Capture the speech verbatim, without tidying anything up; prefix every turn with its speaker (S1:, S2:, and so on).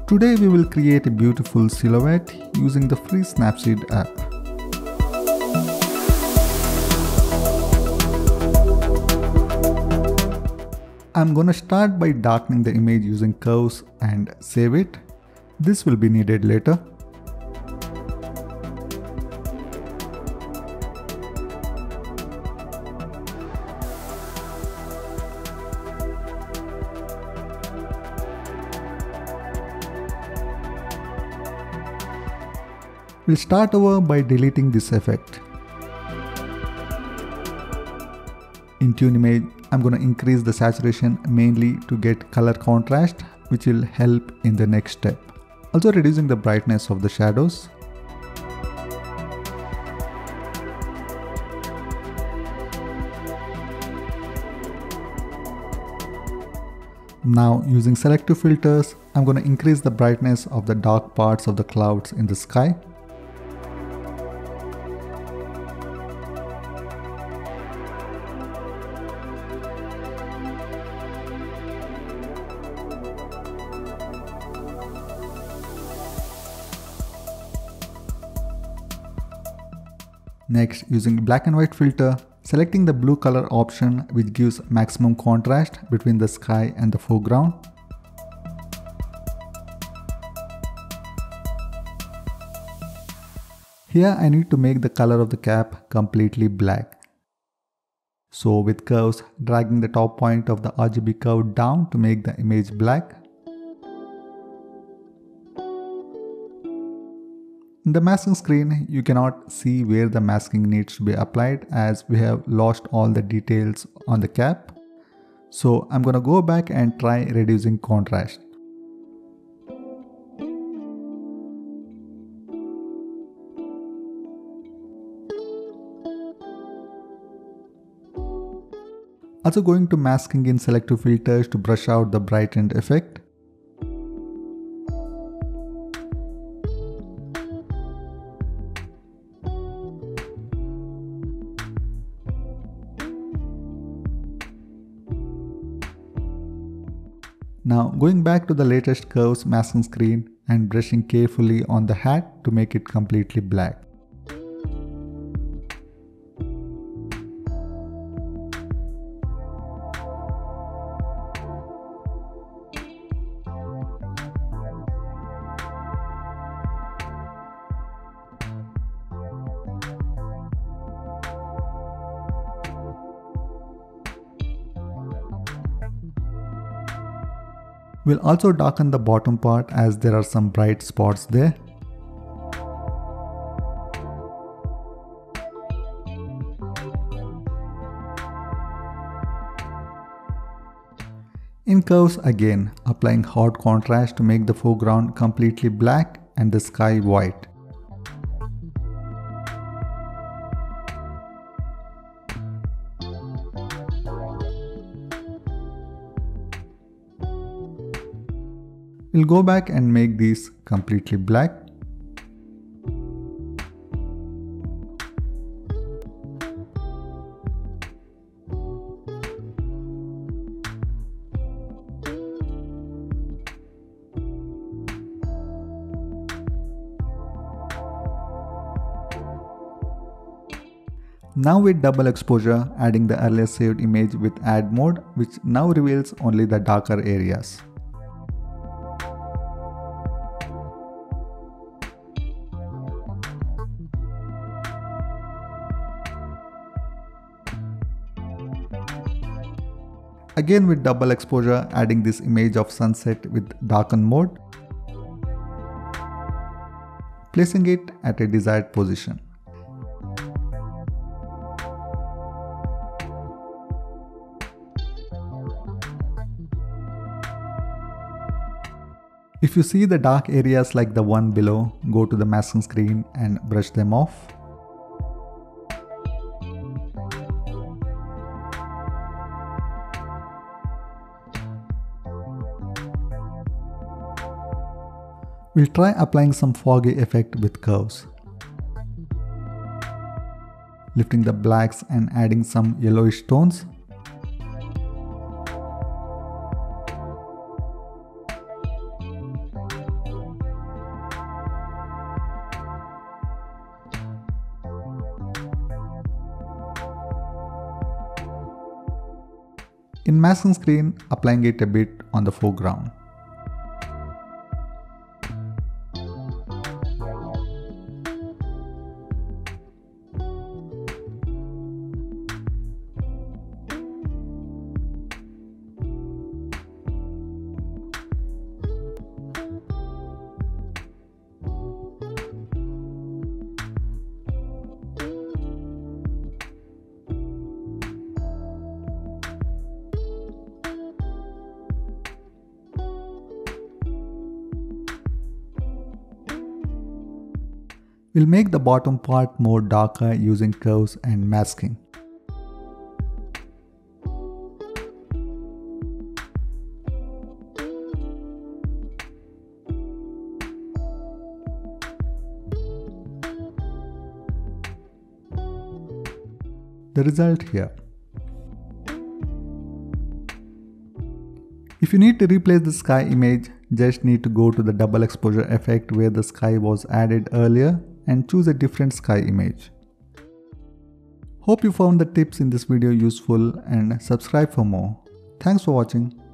S1: Today we will create a beautiful silhouette using the free Snapseed app. I'm gonna start by darkening the image using curves and save it. This will be needed later. We'll start over by deleting this effect. In Tune Image, I'm going to increase the saturation mainly to get color contrast, which will help in the next step. Also reducing the brightness of the shadows. Now using selective filters, I'm going to increase the brightness of the dark parts of the clouds in the sky. Next, using black and white filter, selecting the blue color option which gives maximum contrast between the sky and the foreground. Here I need to make the color of the cap completely black. So with curves, dragging the top point of the R G B curve down to make the image black. In the masking screen, you cannot see where the masking needs to be applied as we have lost all the details on the cap. So I'm gonna go back and try reducing contrast. Also going to masking in selective filters to brush out the brightened effect. Now going back to the latest curves masking screen and brushing carefully on the hat to make it completely black. We'll also darken the bottom part as there are some bright spots there. In curves again, applying hard contrast to make the foreground completely black and the sky white. We'll go back and make these completely black. Now with double exposure, adding the earlier saved image with add mode, which now reveals only the darker areas. Again with double exposure, adding this image of sunset with darken mode, placing it at a desired position. If you see the dark areas like the one below, go to the masking screen and brush them off. We'll try applying some foggy effect with curves. Lifting the blacks and adding some yellowish tones. In masking screen, applying it a bit on the foreground. We'll make the bottom part more darker using curves and masking. The result here. If you need to replace the sky image, just need to go to the double exposure effect where the sky was added earlier and choose a different sky image. Hope you found the tips in this video useful and subscribe for more. Thanks for watching.